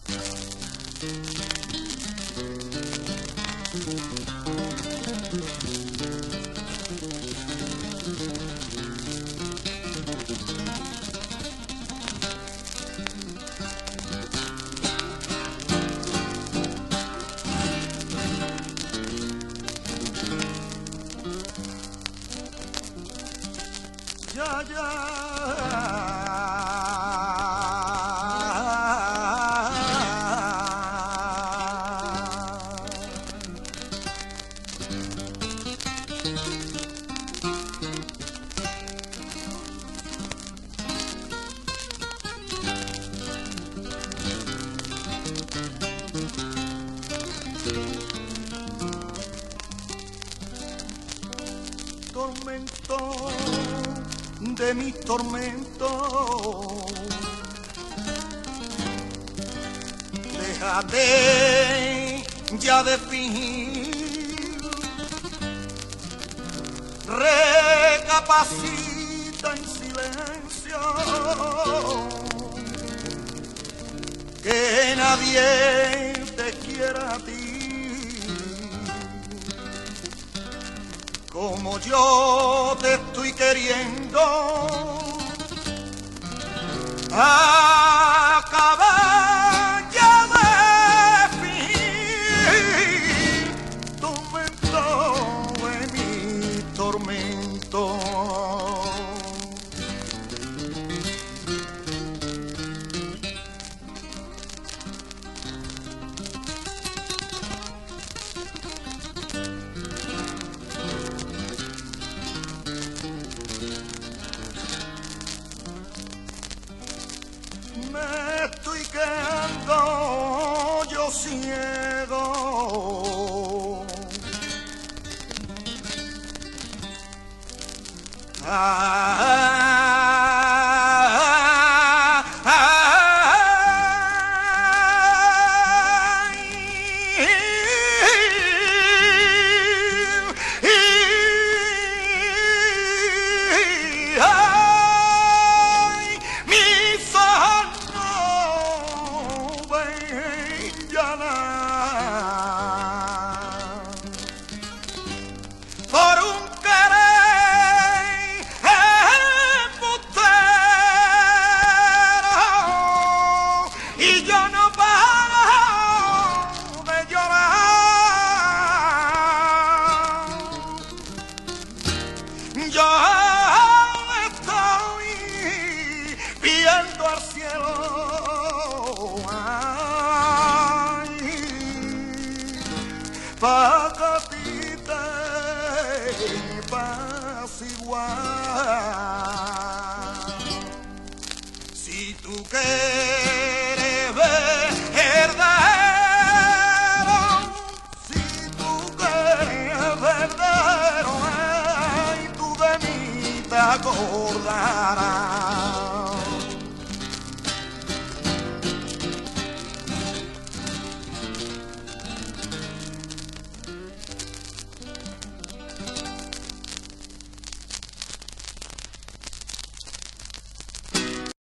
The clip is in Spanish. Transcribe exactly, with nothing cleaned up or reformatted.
Ya, ya. Tormento de mis tormentos, déjate ya de fingir, recapacita en silencio, que nadie te quiera a ti como yo te estoy queriendo. Acaba ya de fingir, tormento de mi tormento. Me estoy quedando yo ciego, ah, ah, ay, ay, mis ojos por un querer embustero, y yo no paro de llorar. Yo estoy viendo al cielo, pa' que a ti te pase igual. Si tú quieres verdadero, si tú quieres verdadero, ay, tú de mí te acordarás.